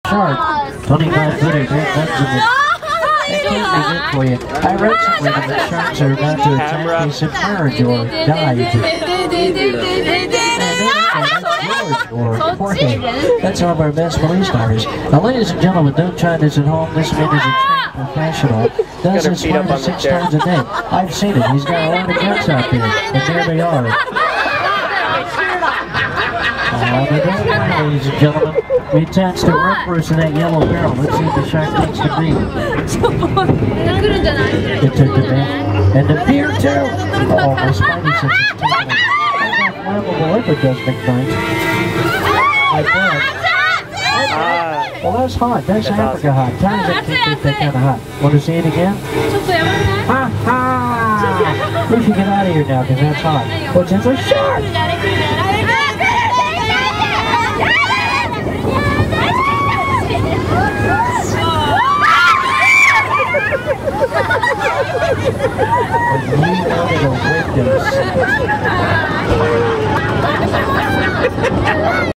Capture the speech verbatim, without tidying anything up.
shark. twenty-five footer, great guns in the... That can't be good for you. I read somewhere that sharks are about to attack you, submerge or dive. Or Jorge. That's some of our best police stars. Now, ladies and gentlemen, don't try this at home. This man is a trained professional. Does this five to six times a day. I've seen it. He's got a lot of guns out there. And there they are. Oh, the door, ladies and gentlemen. We attached the rippers in that yellow barrel. Let's see if the shark takes the beer. It took the beer. And the beer, too. Oh, my spidey sense is tingling. That flammable liquid does make nice. I bet. Well, that's hot. That's Africa hot. Times that can't get that kind of hot. Want to see it again? Ha ha! We should get out of here now because that's hot. What's in the shark? You wanted a witness.